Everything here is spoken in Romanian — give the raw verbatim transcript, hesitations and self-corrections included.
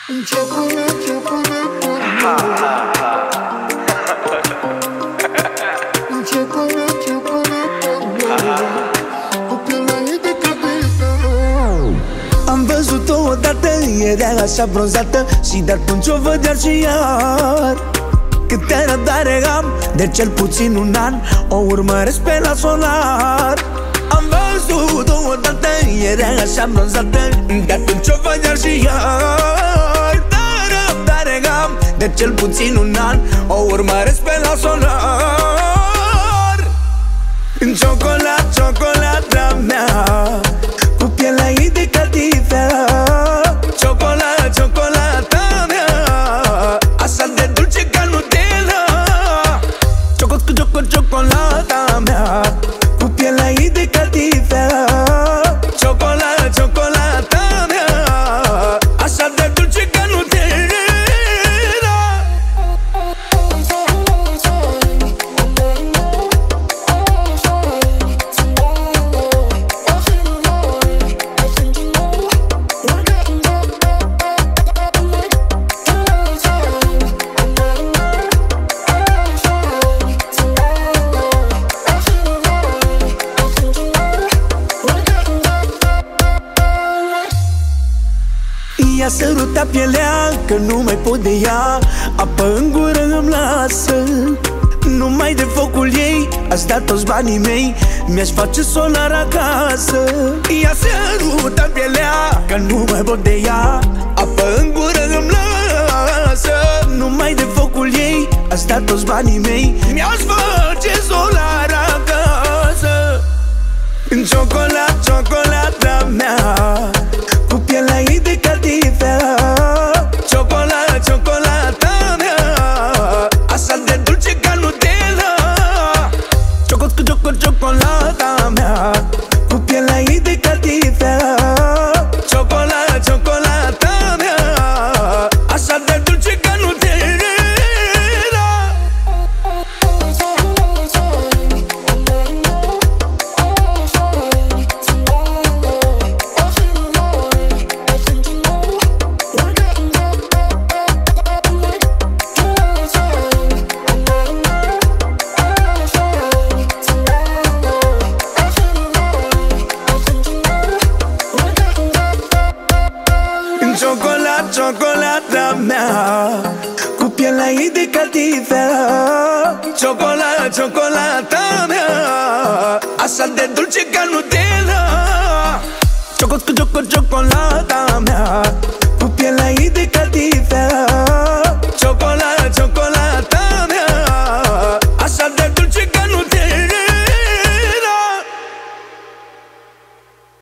Am văzut-o odată, era așa bronzată și de atunci o văd iar și iar. Câte răbdare am, de cel puțin un an, o urmăresc pe la sonar. Am văzut-o odată, era așa bronzată, de atunci o văd iar și iar. Câte răbdare am, de cel puțin un an, o urmăresc pe la sonar. Ciocolat, ciocolata mea, cu pielea ei de catifea. Ciocolat, ciocolata mea, așa de dulce ca Nutella. Cioco, cioco, ciocolata mea, cu pielea ei de catifea. Ciocolat, ciocolata mea, așa de dulce ca Nutella. I-a sărutat pielea, că nu mai pot de ea. Apă în gură îmi lasă. Numai de focul ei aș da toți banii mei, mi-aș face solar acasă. I-a sărutat pielea, că nu mai pot de ea. Apă în gură îmi lasă. Numai de focul ei aș da toți banii mei, mi-aș face solar acasă. Ciocolat, ciocolata mea, cu pielea ei de catifea. Ciocolat, ciocolata mea, așa de dulce ca Nutella. Cioco, cioco, ciocolata mea, cu pielea ei de catifea. Ciocolat, ciocolata mea, așa de dulce ca Nutella. Ciocolat, ciocolata mea, cu pielea ei de catifea. Ciocolat, ciocolata mea, așa de dulce ca Nutella. Cioco, cioco, ciocolata mea,